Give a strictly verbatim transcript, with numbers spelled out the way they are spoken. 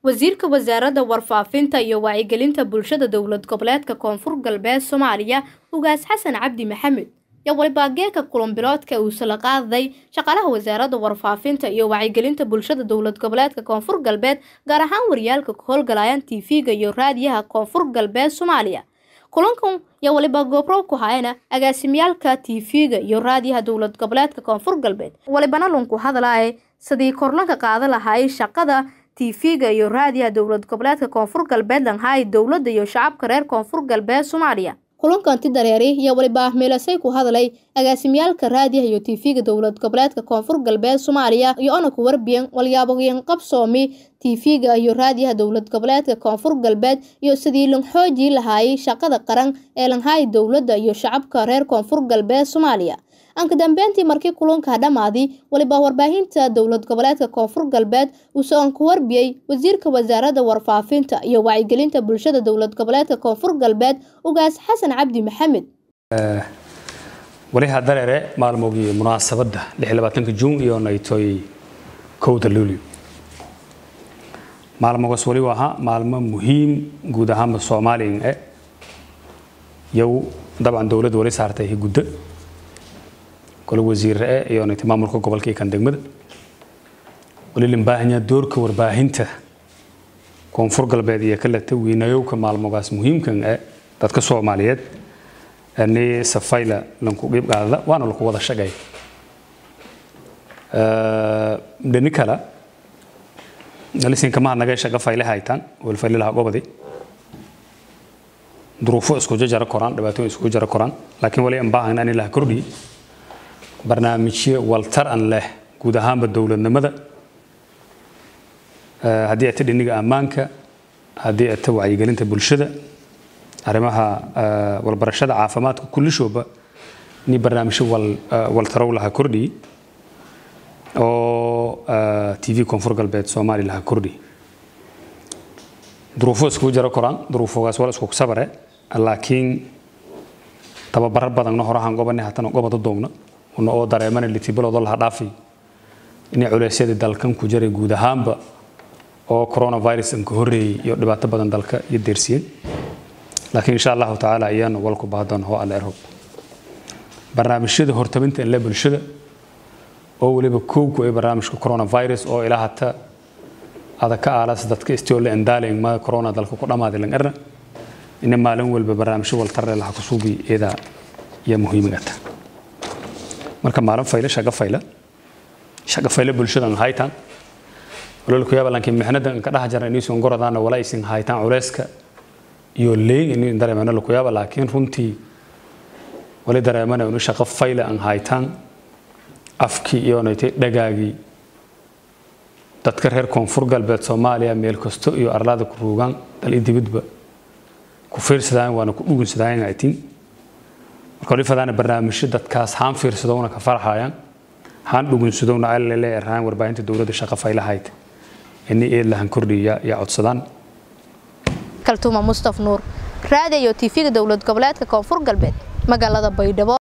wasiirka wasaaradda warfaafinta iyo wacyigelinta bulshada dowlad goboleedka Koonfur Galbeed Soomaaliya Ugaas Xasan Cabdi Maxamed yaa waliba geeka kulan biloodka uu soo qaaday shaqaalaha wasaaradda warfaafinta iyo wacyigelinta bulshada dowlad goboleedka Koonfur Galbeed gaar ahaan wariyaalka ka howlgalayaan T V-ga iyo raadiyaha Koonfur Galbeed Soomaaliya. kulankan yaa waliba goobro ku hayna agaasimyaalka T V-ga iyo raadiyaha dowlad goboleedka Koonfur Galbeed walibana lunku hadalay sidii korlanka qaada lahaay shaqada T V-ga iyo raadiyaha dowlad goboleedka Koonfur Galbeed lan hay dowladda iyo shacabka reer Koonfur Galbeed Soomaaliya. kulankan ti dareeri yaa waliba meelasay ku hadalay agaasimyaalka raadiyaha iyo T V-ga dowlad goboleedka Koonfur Galbeed Soomaaliya iyo ana ku warbiyan walyaabooyin qabsoomi T V-ga iyo raadiyaha dowlad goboleedka Koonfur Galbeed iyo sidii lan xoojii lahaay shaqada qaran ee lan hay dowladda iyo shacabka reer Koonfur Galbeed Soomaaliya. anka dambeyntii markii kulanka dhamaadii waliba warbaahinta dowlad goboleedka Koonfur Galbeed uu soo ku warbiyay wasiirka wasaaradda warfaafinta iyo wacyigelinta bulshada dowlad goboleedka Koonfur Galbeed Ugaas Xasan Cabdi Maxamed. wali hadarere maalmoogii munaasabada lix iyo labaatanka Juun iyo naytoy kowda Luulyo. maalmogaas wali waha maalmo muhiim guud ahaan Soomaaliya yow dabcan dowladda wali saartay gudda كل وزير رأي يعني تمام الكو قبل كي كان دقمد وللي مباهنيا دور كور باهنته كونفور قلبي كلها توي نيو كمال مقاس مهم كان تتكسر ماليات أني سفايلة لنكو جيب هذا وأنا لكو هذا الشيء جاي دنيكلا نلسين كمان نجاي شقة فايلة هايتان والفايلة لها قبضي ظروفه اسكو جرى القرآن دبعتون اسكو جرى القرآن لكن ولي مباهن أني له كردي برنامجي والتر أن له جودهان بالدولة النمذا هذه أتدي نيجا أمانك هذه التوعية قلنت بالشدة أرمها والبرشدة عافمات كل شوبة ني برنامج وال والتر لها كردي أو تي في كونفور قلبت سومالي لها كردي ظروفه اسكو جرى القرآن ظروفه أسوال اسكو صبره لكن تبى برد بدن نهرها عن قبل نهتنا قبل الضمنة ونو dareeman li tibalo dal hadaafi in culeysada dalkan ku jiray guud ahaanba oo coronavirus in ka horeeyay iyo dhibaato badan dalka iyo deersiyeen laakiin insha Allah taala ayaan walku baadan oo alla erho barnaamijyada hortaminta la bulshada oo waliba koob ku ay barnaamijka coronavirus oo ilaa hata ada ka aalas dadka istoole indaaling ma corona dalka ku dhamaaday lan erna in maalin walba barnaamijyo wal tar la ku suubi ida ya muhiimada marka maaran fayla shaqa fayla shaqa fayla bulshada haytan walaal ku yaab laakiin mixnadan ka dhax jaray inuu soo goradaan wala isin haytan culeyska iyo leey in dareemana ku yaab laakiin runtii wala dareemana inuu shaqa fayla an haytan afki iyo naytay dhagaagi dadka reer Koonfur Galbeed Soomaaliya meel kasto iyo arlada ku ruugan dal dibadba ku fiirsadaan waana ku dhugunsadaan aytiin كل فدان برنامج شدة كاس هام في رصدونا كفرحايان هان دوغن سدونا على اللي رهان وربعين الدولة الشقة فايلة هايت إني إيه اللي هنكردي يا يا عطسدان كلتوما مصطفى نور راديو تي في دولة قبلات كونفور قلبت مقالة بيضاء